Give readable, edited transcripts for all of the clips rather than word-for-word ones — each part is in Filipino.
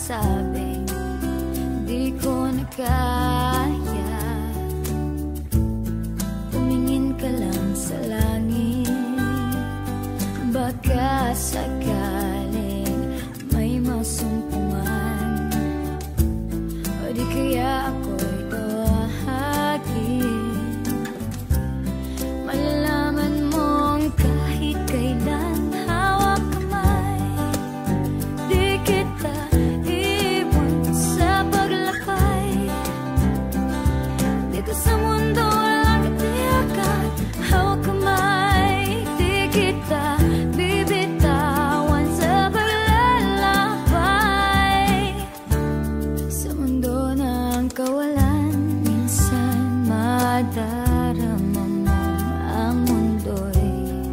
sabing di ko na kaya. Tumingin ka lang sa langit, baka sakaling may masumpungan, o di kaya ako'y tuwahagin. Malalaman mong kahit kailan hawak kamay, di kita iwan sa paglakbay. Dito sa mundo walang katiyakan, hawak kamay, di kita bibitawan sa paglalakbay. Sa mundo ng kawalan, minsan madarama mo ang mundo'y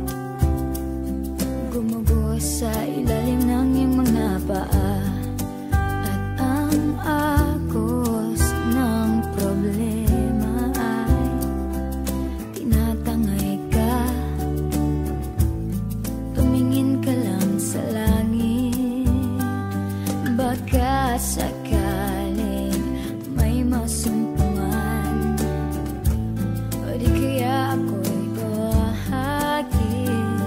gumugo sa ilalim ng iyong mga paa, at ang agos ng problema ay tinatangay ka. Tumingin ka lang sa langit, baka sakaling may masumpungan, o di kaya ako'y tuwahagin.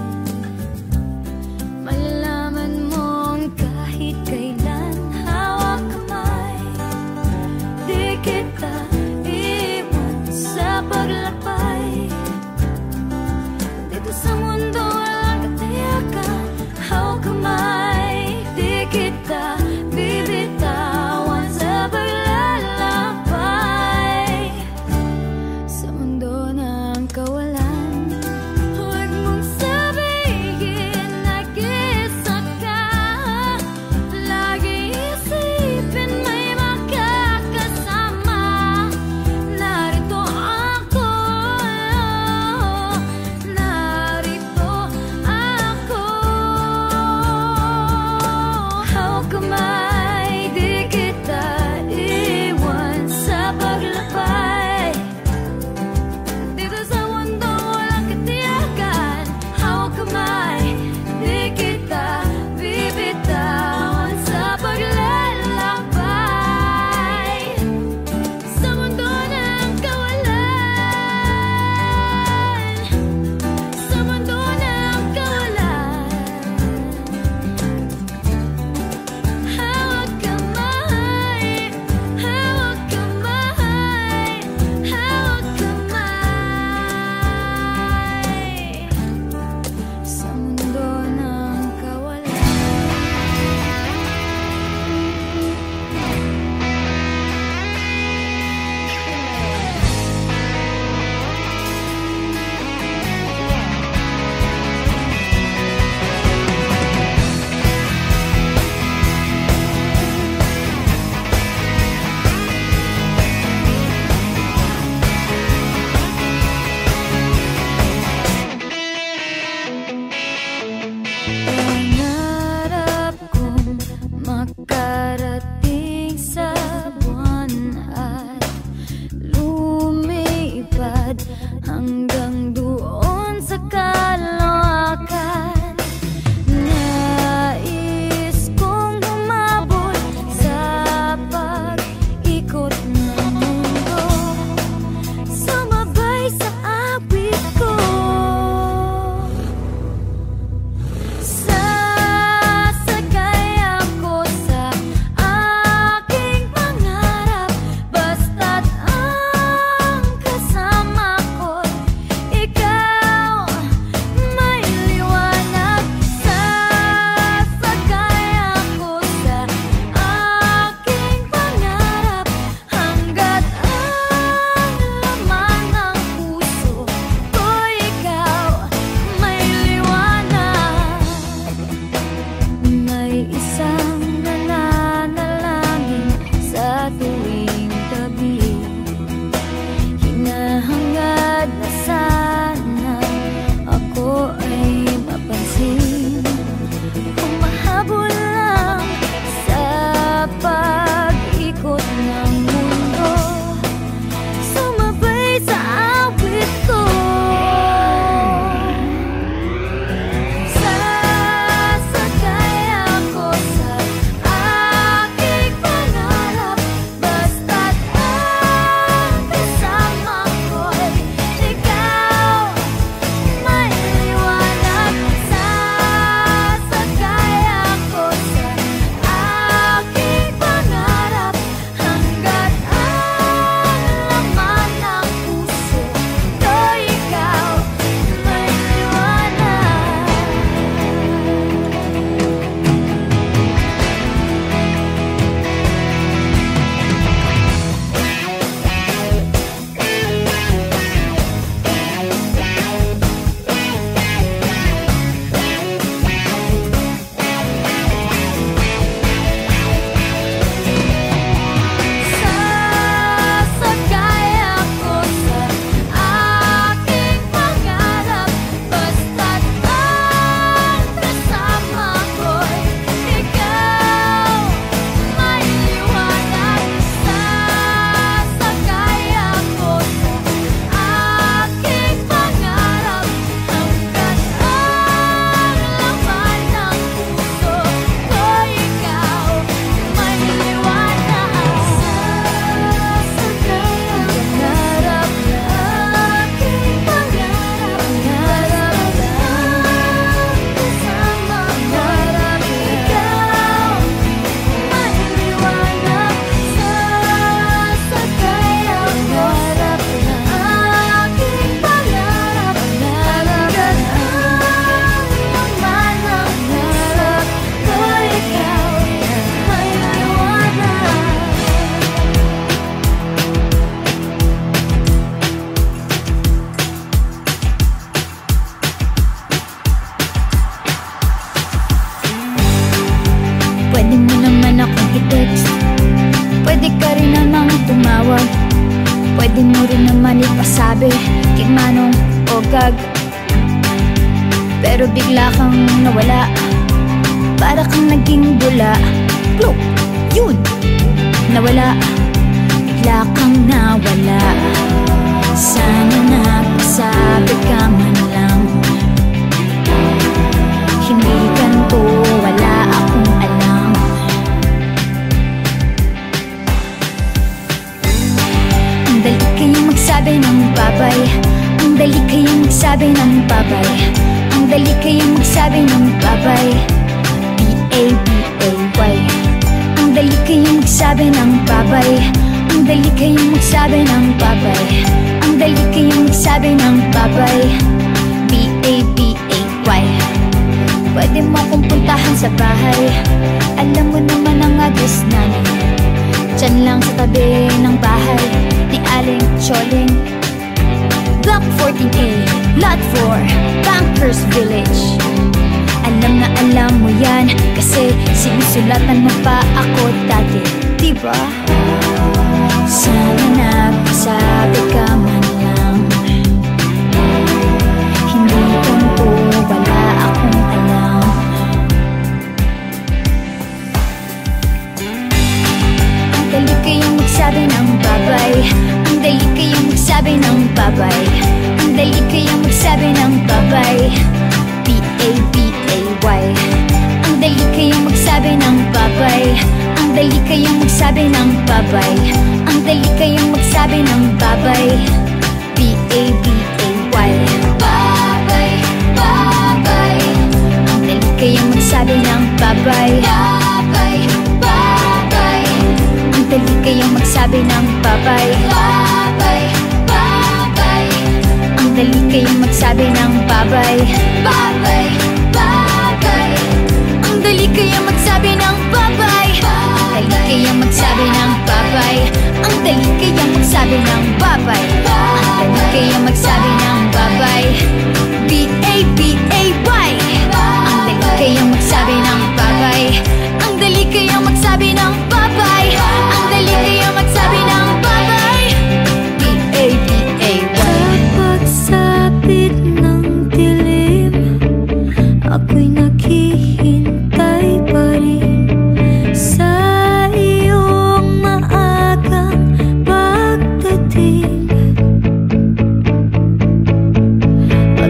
Malalaman mong kahit kailan hawak kamay, di kita iwan sa paglakbay. Dito sa mundo walang katiyakan, hawak kamay, di kita bibitawan sa paglalakbay. Sa mundo ng kawalan, huwag mong sabihin nag-isa ka. Lagi isipin may makakasama. Narito ako, narito ako. Hawak kamay, di kita iwan sa paglakbay. Dito sa mundo walang katiyakan, hawak kamay, di kita bibitawan sa paglalakbay. Sa mundo ng kawalan, sa mundo ng kawalan, hawak kamay, hawak kamay, hawak kamay. Sa mundo ng kawalan. Pangarap kong makarating sa buwan at lumipad hanggang doon sa kalawakan. Nais kong humabol sa pag-ikot ng mundo, sumabay sa awit ko. Sasakay ako sa aking pangarap, basta't ang kasama ko'y Pero bigla kang nawala, para kang naging bula. Pluk! Yun! Nawala, bigla kang nawala. Sana nagsabi ka man lang, hindi ganito, wala akong alam. Ang dali kayong magsabi ng babay, ang dali kayong magsabi ng babay, ang dali kayong magsabi ng babay. B-A-B-A-Y. Ang dali kayong magsabi ng babay, ang dali kayong magsabi ng babay, ang dali kayong magsabi ng babay. B-A-B-A-Y. Pwede mo akong puntahan sa bahay, alam mo naman ang address namin. Diyan lang sa tabi ng bahay ni Aling Choling, Block 14A, Lot 4, Bankers Village. Alam na alam mo yan, kasi sinusulatan mo pa ako dati, diba? Sana nagsabi ka man lang, hindi ganito, wala akong alam. Ang dali kayong magsabi ng babay, ang dali kayong magsabi ng babay, ang dali kayong magsabi ng babay. B-A-B-A-Y. Ang dali kayong magsabi ng babay, ang dali kayong magsabi ng babay, ang dali kayong magsabi ng babay. B-A-B-A-Y. Babay, babay. Ang dali kayong magsabi ng babay, babay, babay. Ang dali kayong magsabi ng babay, babay, babay. Ang dali kayong magsabi ng babay, babay, babay. Ang dali kayong magsabi ng babay, ang dali kayong magsabi ng babay, ang dali kayong magsabi ng babay, ang dali kayong magsabi ng babay. B-A-B-A-Y. Ang dali kayong magsabi ng babay, ang dali kayong magsabi ng babay, ang dali kayong magsabi ng babay. B-A-B-A-Y. Kapag sapit ng dilim, ako'y naghihintay pa rin sa iyong maagang pagdating.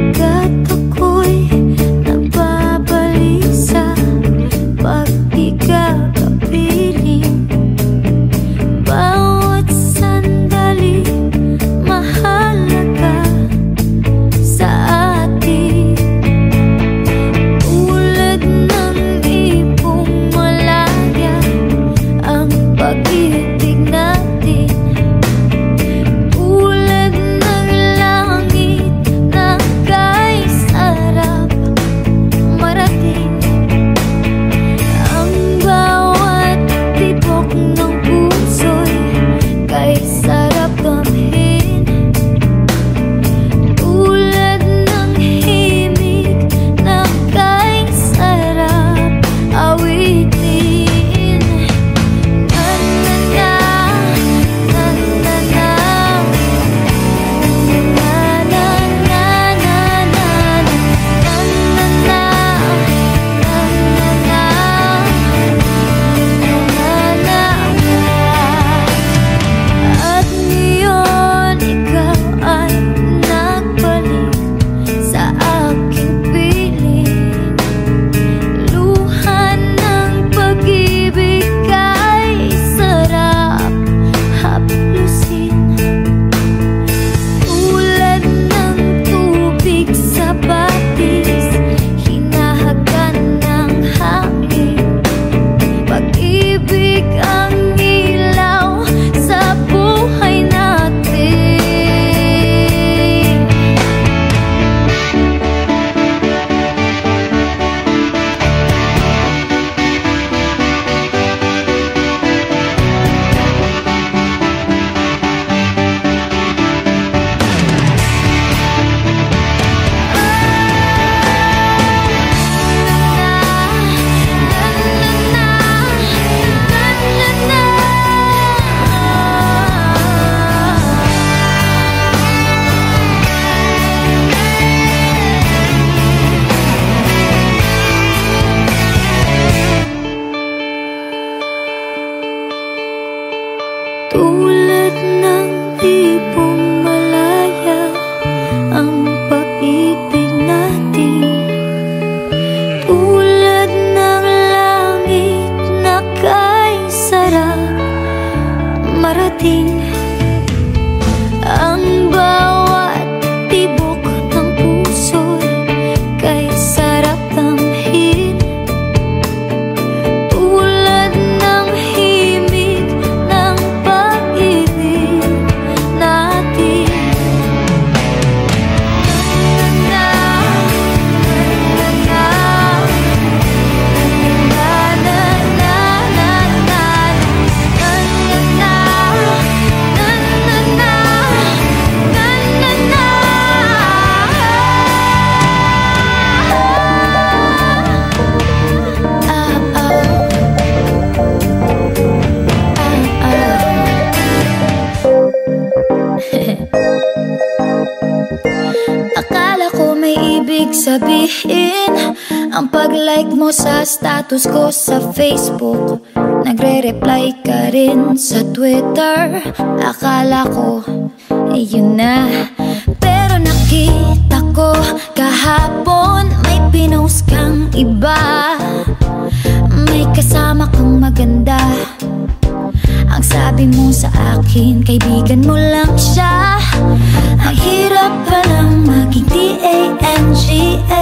sabihin ang pag-like mo sa status ko sa Facebook. Nagre-reply ka rin sa Twitter. Akala ko, yun na. Pero nakita ko kahapon may pinost kang iba. May kasama kang maganda. Ang sabi mo sa akin, kaibigan mo lang siya. Ang hirap palang maging D-A-N-G-A.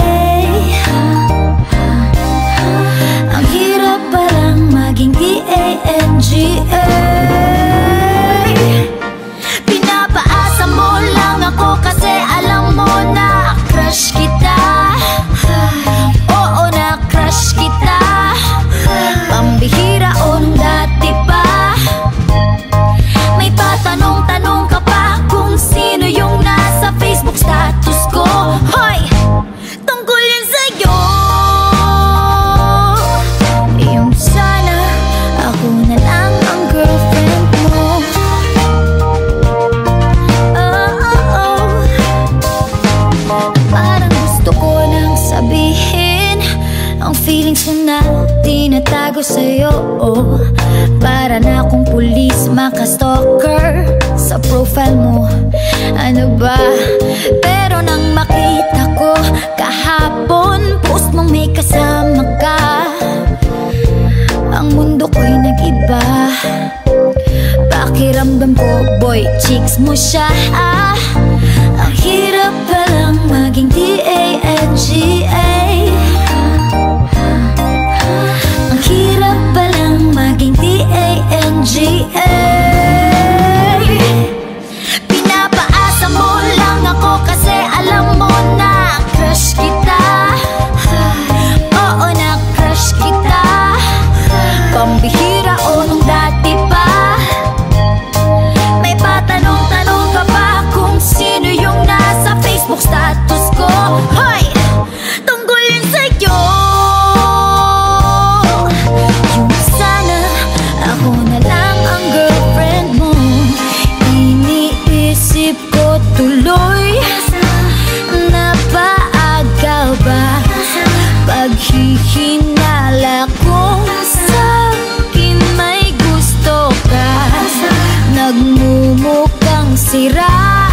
Ang hirap palang maging D-A-N-G-A. Pinapaasa mo lang ako kasi alam mo na crush kita. Oo, na crush kita. Pambihira o nung dati pa. May patanong-tanong ka pa kung sino yung nasa Facebook status ko. Hoy! Tungkol yun sa'yo. Yung sana ako na lang ang girlfriend mo. Parang gusto ko nang sabihin ang feelings ko na tinatago sa'yo. Para na akong pulis, maka-stalker sa profile mo. Ano ba? Pero nang makita ko kahapon post mong may kasama ka, ang mundo ko'y nag-iba. Pakiramdam ko, boy, chicks mo siya. Ang hirap palang maging D-A-N-G-A. Ang hirap palang maging D-A-N-G-A. Pinapaasa mo lang ako kasi alam mo na crush kita. Oo, na crush kita. Pambihira o nung dati pa. May patanong-tanong ka pa kung sino yung nasa Facebook status ko. Hoy! Tungkol yun sa'yo. Yung sana ako na lang ang girlfriend mo. Iniisip ko tuloy, napaaga ba paghihinala kung sa'kin may gusto ka. Nagmumukhang sira,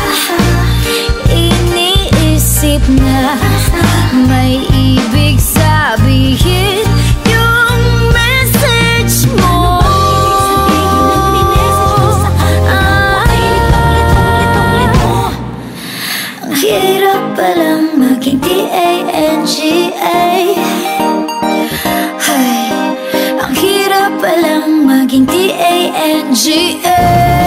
iniisip na may ibig sabihin yung message mo. Ang hirap palang maging D-A-N-G-A. Ay, ang hirap palang maging D-A-N-G-A.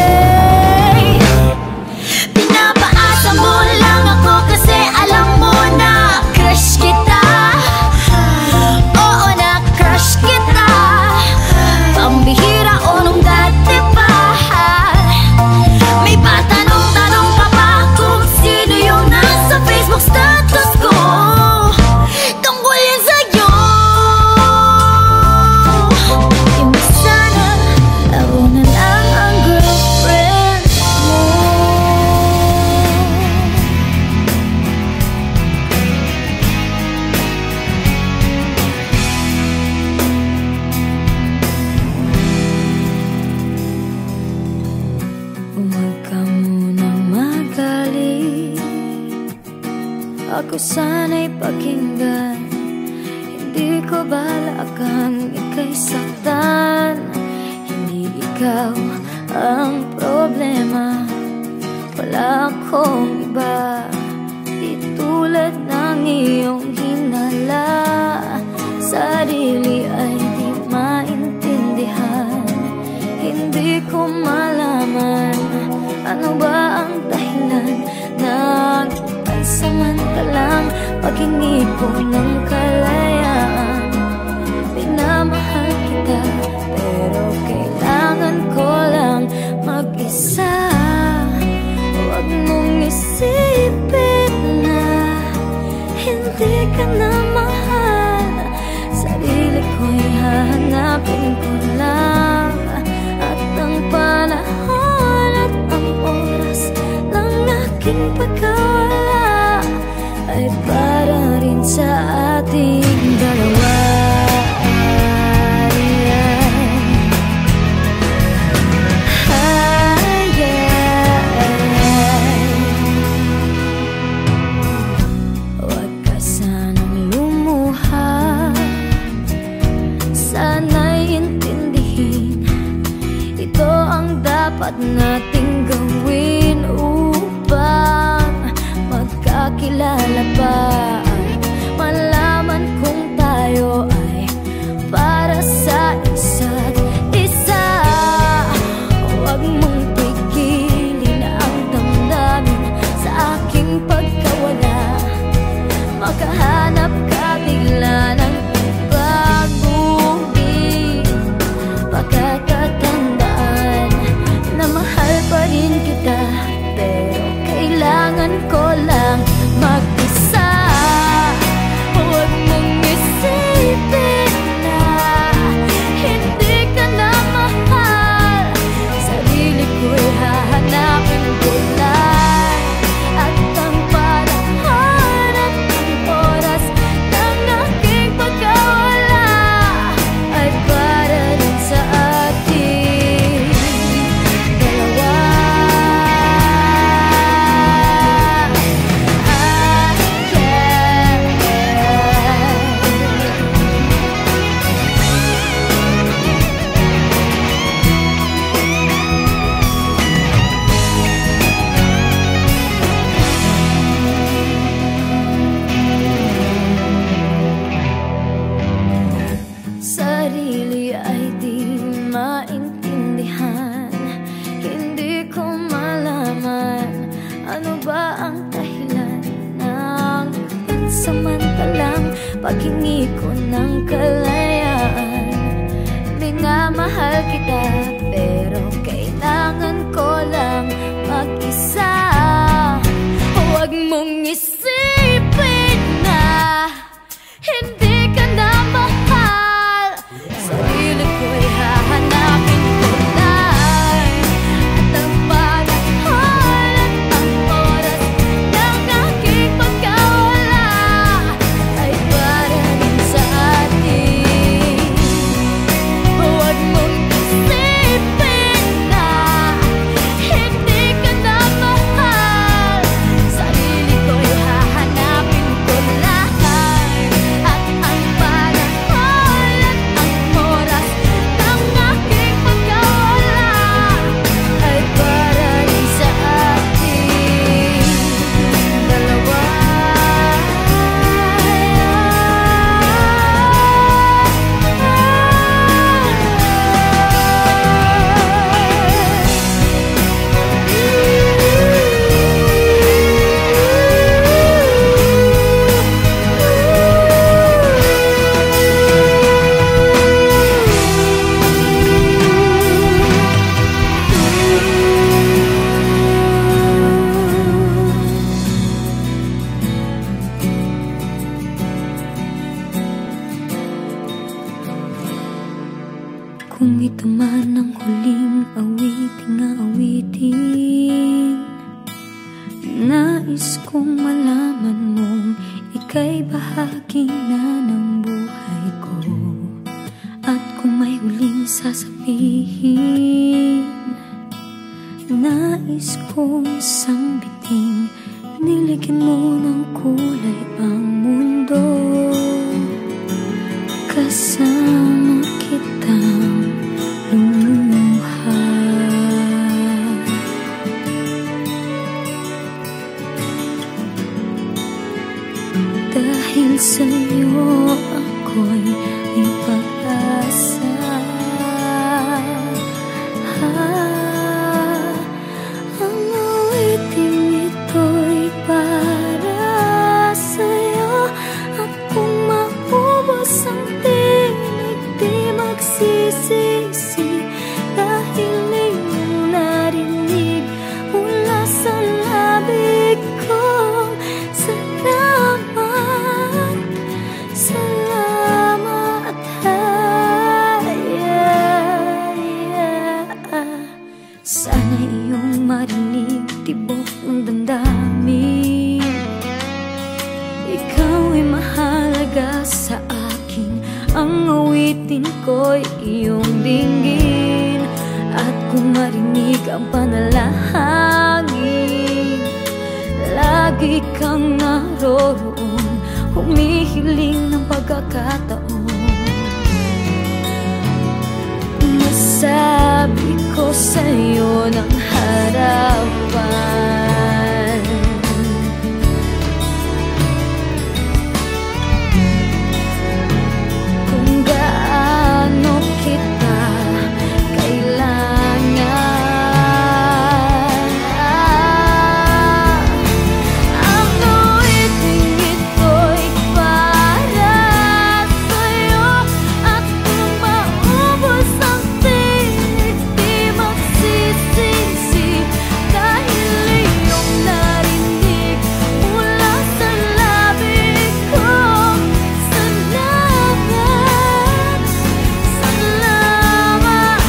Pinapaasa mo lang ako kasi alam mo na crush kita. Oo, na crush kita. Pambihira o nung dati pa. May patanong-tanong ka pa kung sino yung nasa Facebook status ko. Tungkol yan sa'yo. Yung sana ako na lang ang girlfriend mo. Huwag ka munang magalit. Ako sana'y pakinggan. Hindi ko balak kang ika'y saktan. Hindi ikaw ang problema. Wala akong iba. Di tulad ng iyong hinala. Sarili ay di maintindihan. Hindi ko malaman ano ba ang dahilan ng pansamantalang pag-hingi ko ng kalayaan. Pinamahal kita pero kailangan ko lang mag-isa. Huwag mong isipin na hindi ka na mahal. Sarili ko'y hahanapin ko lang. At ang panahon at ang oras ng aking pagkawala ay para rin rin sa ating dalawa. Huwag ka sanang lumuha, sana'y intindihin, ito ang dapat nating gawin upang magkakilala pa at malaman kung tayo ay para sa isa't isa. Huwag mong pigilin ang damdamin sa aking pagkawala, makahanap ka bigla ng baguhin. Pagkakatandaan na mahal pa rin kita, pero kailangan ko lang mag-isa. Huwag mong isipin na hindi ka na mahal, sarili ko'y hahanapin ko lang. At ang panahon at ang oras ng aking pagkawala ay para rin sa ating dalawa. Sarili ay di maintindihan, hindi ko malaman ano ba ang dahilan ng pansamantalang paghingi ko ng kalayaan. Di nga mahal kita, pero kailangan ko lang mag-isa. Huwag mong isipin na hindi ka na mahal, sarili ko'y hahanapin ko lang. At ang panahon at ang oras ng aking pagkawala ay para rin sa atin. Huwag mong isipin na hindi ka na mahal, sarili ko'y hahanapin ko lang. At ang panahon at ang oras ng aking pagkawala ay para rin sa ating dalawa. Kung ito man ang huling awiting, nais kong malaman mong ika'y bahagi na ng buhay ko. At kung may huling sasabihin, nais kong sambiting, niligyan mo ng kulay ang mundo. Kasama kitang lumuha, dahil sa'yo ako'y may pag-asa. Ang awiting ito'y para sa'yo. At kung maubos ang tinig, di magsisisi, dahil iyong narinig mula sa labig ko. Salamat, salamat, mo'y mahalaga sa akin. Ang awitin ko'y iyong dinggin. At kung marinig ang panalangin, lagi kang naroroon, humihiling ng pagkakataon. Masabi ko sa'yo ng harapan, kung gaano kita kailangan. Ang awiting ito'y para sa'yo. At kung maubos ang tinig, di magsisisi, dahil iyong narinig mula sa labi ko. Salamat, salamat.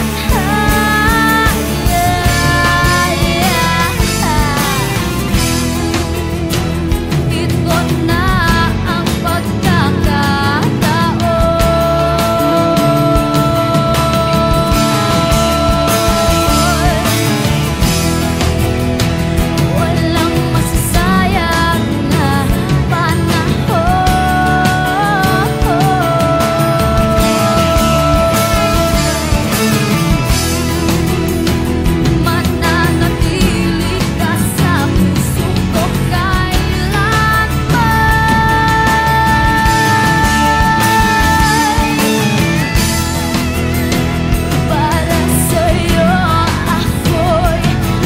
Ito na ang pagkakataon. Walang masasayang na panahon. Mananatili ka sa puso ko kailanman. Para sa'yo ako'y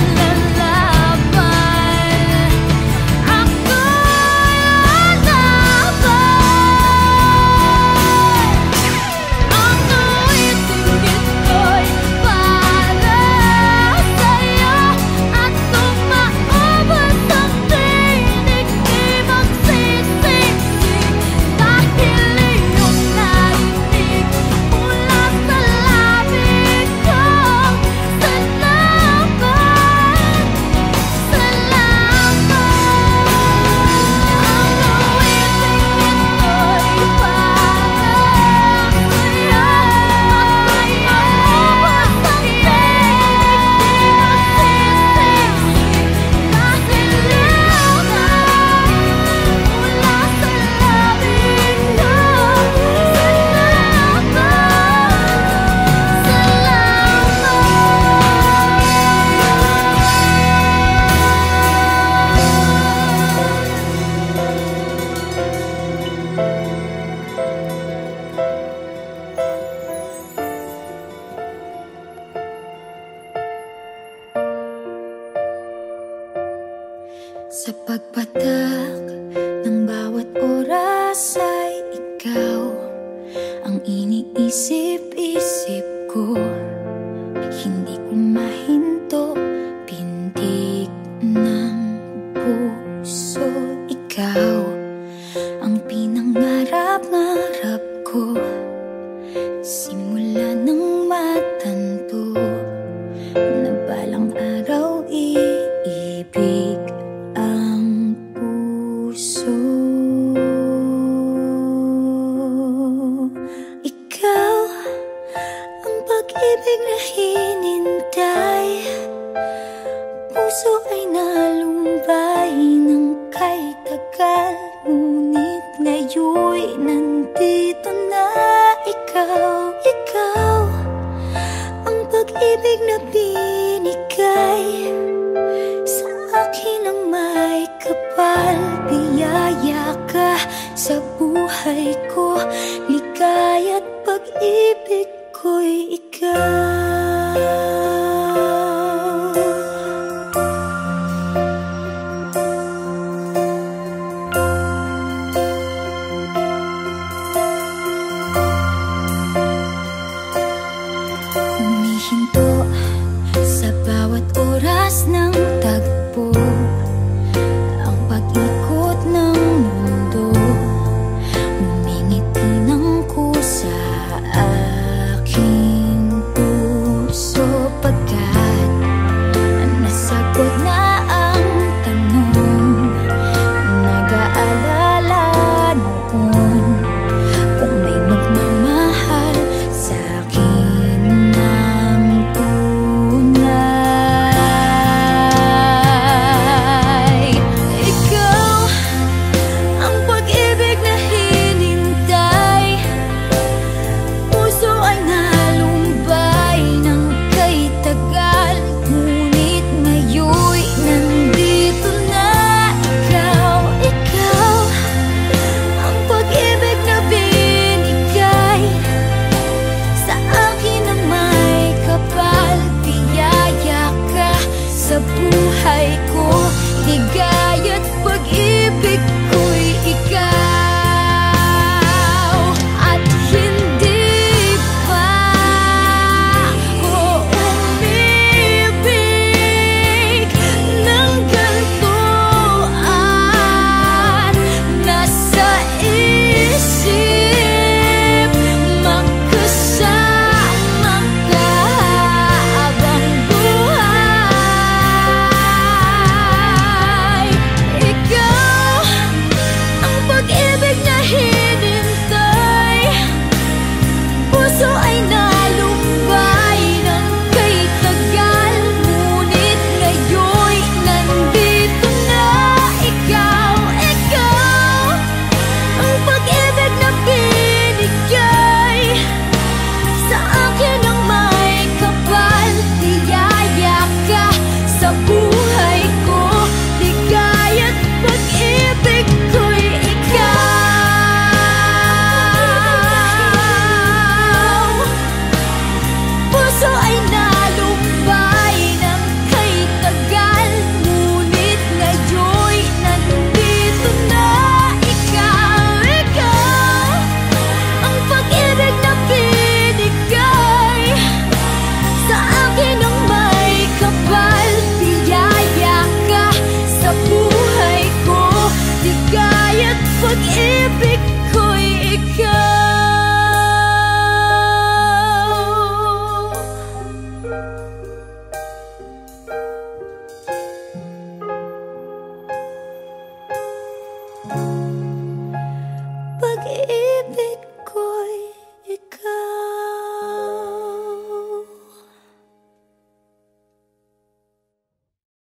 lalaban. Ako'y lalaban. Ang awiting ito'y para sa'yo. At kung maubos ang tinig, di magsisisi, dahil iyong narinig mula sa labi ko. Salamat, salamat. Ang awiting ito'y para sa'yo. At kung maubos ang tinig, di magsisisi, dahil iyong narinig mula sa labi ko. Sa pagpatak ng bawat oras ay ikaw ang iniisip-isip ko. Hindi ko mahinto, pintig ng puso. Ikaw ang pinangarap-ngarap ko, simula ng matanto na balang araw iibig ang puso. Ikaw ang pag-ibig na hinintay, puso ay nalumbay ng kay tagal. Ngunit ngayon'y nandito na ikaw. Ikaw ang pag-ibig na binigay sa akin ang may kapal. Biyaya ka sa buhay ko.